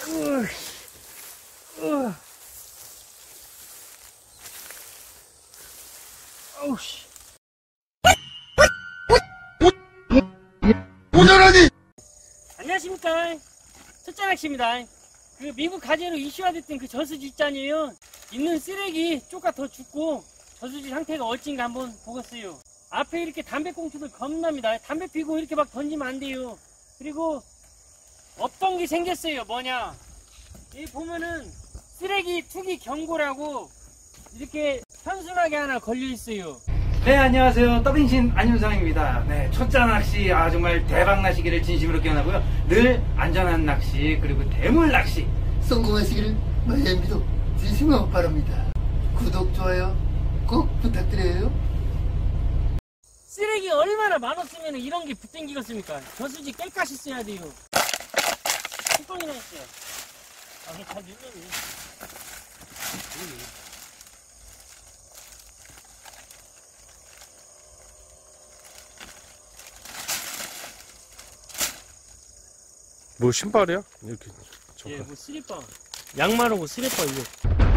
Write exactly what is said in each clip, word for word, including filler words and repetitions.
으, 으. 어우, 씨. 오전하니! 안녕하십니까. 첫째낚시입니다. 그 미국 가재로 이슈화됐던 그 저수지 있잖아요. 있는 쓰레기 쪼까 더 죽고 저수지 상태가 어찌인가 한번 보겠어요. 앞에 이렇게 담배꽁초들 겁납니다. 담배 피고 이렇게 막 던지면 안 돼요. 그리고 없던 게 생겼어요. 뭐냐, 여기 보면은 쓰레기 투기 경고라고 이렇게 편순하게 하나 걸려 있어요. 네, 안녕하세요. 더빙신 안윤상입니다. 네, 첫째 낚시, 아, 정말 대박 나시기를 진심으로 기원하고요. 늘 안전한 낚시, 그리고 대물 낚시 성공하시기를 마이엠비도 진심으로 바랍니다. 구독, 좋아요 꼭 부탁드려요. 쓰레기 얼마나 많았으면 이런 게 붙땡기겠습니까? 저수지 깨끗이 써야 돼요. 뚜껑이나 있어요. 아, 이게 잘 눌렀네. 뭐 신발이야? 이렇게 예, 잠깐. 뭐 슬리퍼. 양말하고 슬리퍼 이거.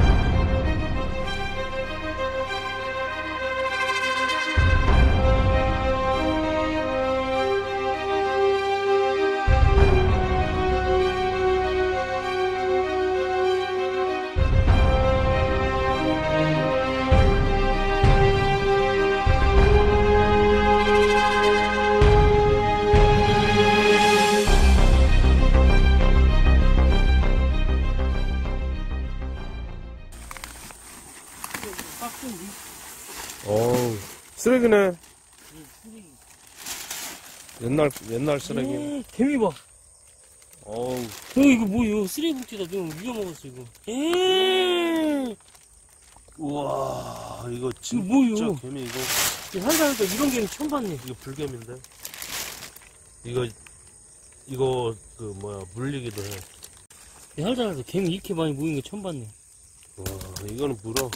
어우, 쓰레기네. 쓰레기. 옛날 옛날 쓰레기. 에이, 개미 봐. 어우, 어, 이거 뭐야? 쓰레기 봉투다. 너무 위험 먹었어 이거. 에이, 우와, 이거 진짜 뭐요? 개미 이거 살살하니까 이런 개미 처음 봤네. 이거 불개미인데. 이거 이거 그 뭐야 물리기도 해. 살살하니까 개미 이렇게 많이 모인 거 처음 봤네. 와, 이거는 물어.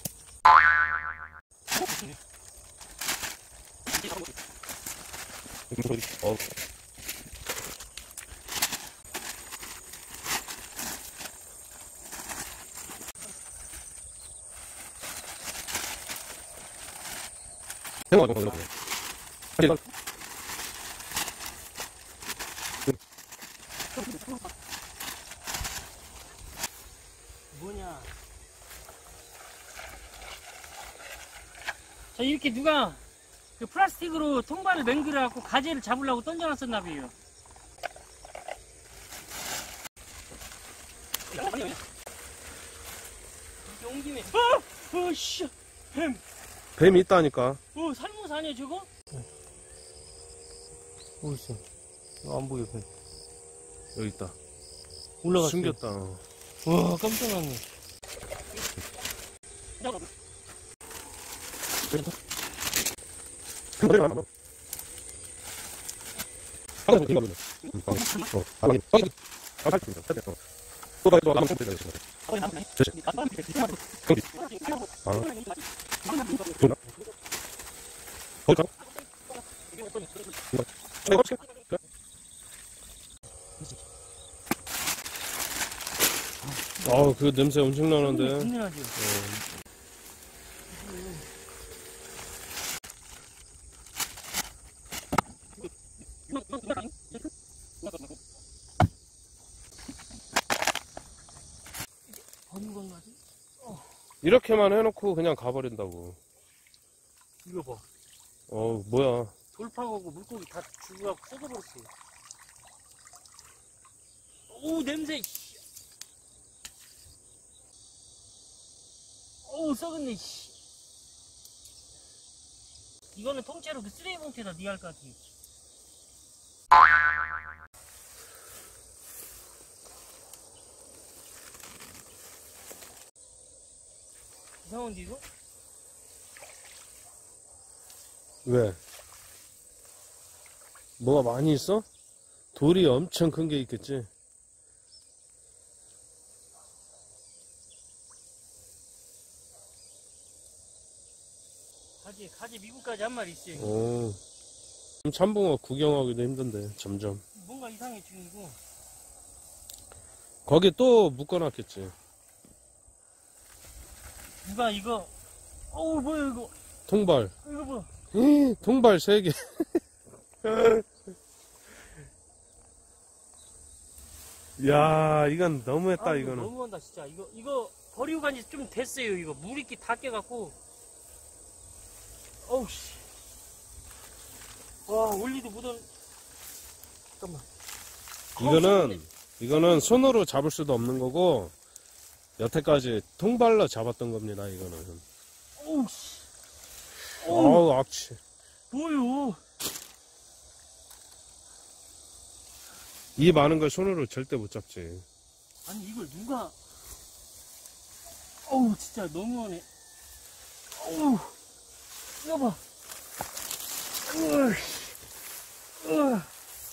어. 뭐냐? 자, 이렇게 누가 그 플라스틱으로 통발을 맹글어갖고 가재를 잡으려고 던져놨었나 봐요. 이렇게 온 김에 어! 어, 씨! 뱀! 뱀이 있다니까. 어, 살모사 아니야 저거? 어디 있어? 어, 안 보여 뱀. 여기 있다. 올라갔어. 숨겼다. 와, 깜짝 놀랐네. 아, 그 냄새 엄청 나는데. 분명하지. 어느 건가지? 이렇게만 해놓고 그냥 가버린다고. 이거 봐. 어, 뭐야. 돌파하고 물고기 다 죽어갖고 썩어버렸어. 오, 냄새. 오, 썩었네. 이거는 통째로 그 쓰레기 봉투에다 니할 것 같아. 이상한데 이거? 왜? 뭐가 많이 있어? 돌이 엄청 큰 게 있겠지? 가지, 가지 미국까지 한 마리 있어요. 오. 참붕어 구경하기도 힘든데, 점점. 뭔가 이상해 지금 이거. 거기 또 묶어놨겠지. 누가 이거, 어우, 뭐야, 이거. 통발. 이거 뭐. 통발 세 개. 야, 이건 너무했다, 아, 이거 이거는. 너무한다, 진짜. 이거, 이거 버리고 간지 좀 됐어요, 이거. 물이끼 다 깨갖고. 어우, 씨. 와, 올리도 묻은. 잠깐만. 이거는, 이거는 손으로 잡을 수도 없는 거고, 여태까지 통발로 잡았던 겁니다, 이거는. 어우, 씨. 어우, 악취. 뭐요? 이 많은 걸 손으로 절대 못 잡지. 아니, 이걸 누가. 어우, 진짜 너무하네. 어우, 이거 봐. 으, 으.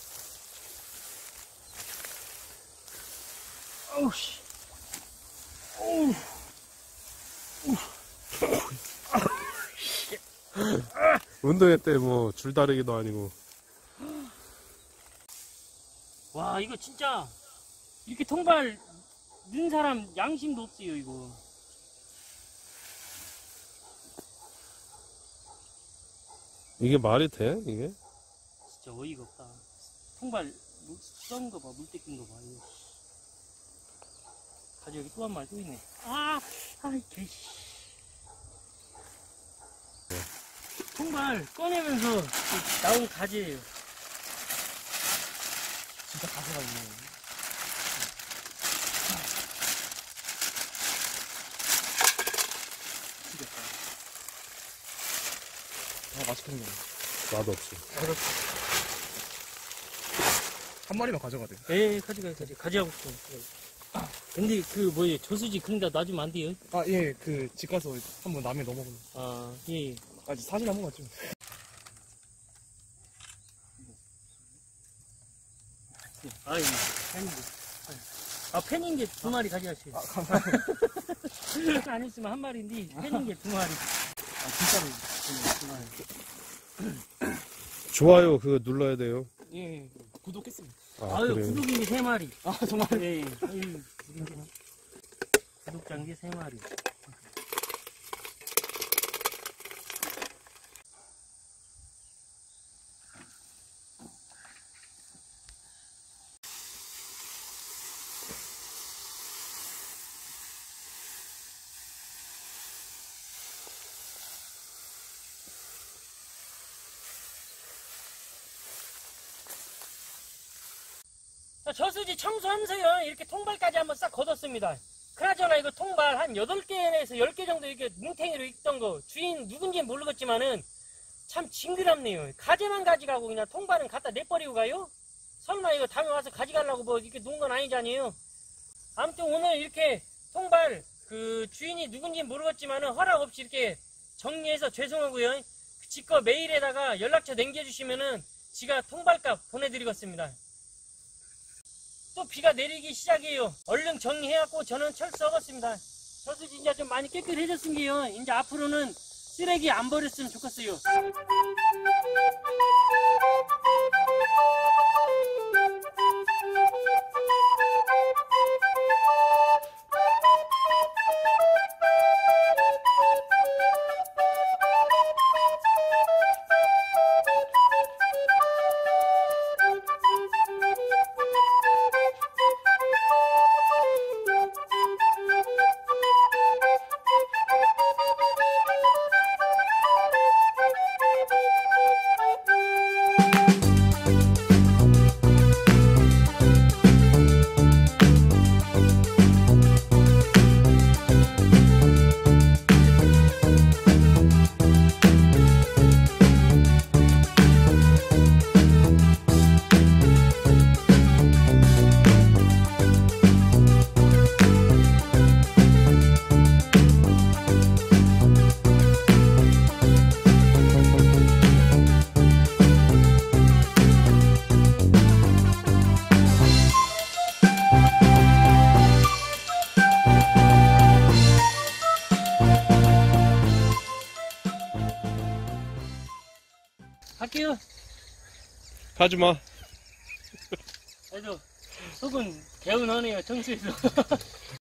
어우, 씨. 어우. 운동회 때 뭐 줄다리기도 아니고. 와, 이거 진짜 이렇게 통발 넣은 사람 양심도 없어요, 이거. 이게 말이 돼? 이게? 진짜 어이가 없다. 통발 썬 거 봐, 물 떼낀 거 봐. 이거. 가지, 여기 또 한 마리 또 있네. 아, 아이, 개. 통발 꺼내면서 나온 가지예요. 진짜 가지가 있네. 아, 맛있겠네. 맛없어. 한 마리만 가져가야 돼. 예, 가지가, 가지, 가지하고 싶어. 근데 그 뭐예요, 저수지 그런데 놔주면 안 돼요? 아, 예, 그, 집 가서 한번 남해 넣어먹으면. 아, 예. 아, 사진 한 번만 찍어. 아이, 팬인데. 아, 팬인 게 두 마리 가져가시오. 아, 감사합니다. 안 했으면 한 마리인데, 팬인 게 두 마리. 아, 진짜로. 두 마리. 좋아요, 그거 눌러야 돼요. 예, 예, 구독했습니다. 아, 아유, 그래요? 구독인 게 세 마리. 아, 정말. 예, 예. 아유, 구독자. 구독자인 게 세 마리. 자, 저수지 청소하면서요, 이렇게 통발까지 한번 싹 걷었습니다. 그나저나 이거 통발 한 여덟 개에서 열 개 정도 이렇게 뭉탱이로 있던 거, 주인 누군지는 모르겠지만은 참 징그럽네요. 가지만 가져가고 그냥 통발은 갖다 내버리고 가요? 설마 이거 다음에 와서 가져가려고 뭐 이렇게 놓은 건 아니잖아요. 아무튼 오늘 이렇게 통발 그 주인이 누군지는 모르겠지만은 허락 없이 이렇게 정리해서 죄송하고요. 지거 메일에다가 연락처 남겨주시면은 지가 통발값 보내드리겠습니다. 또 비가 내리기 시작해요. 얼른 정리해갖고 저는 철수하겠습니다. 저수지 이제 좀 많이 깨끗해졌으니까요. 이제 앞으로는 쓰레기 안 버렸으면 좋겠어요. 갈게요. 가지마. 그래도 속은 개운하네요, 청소해서.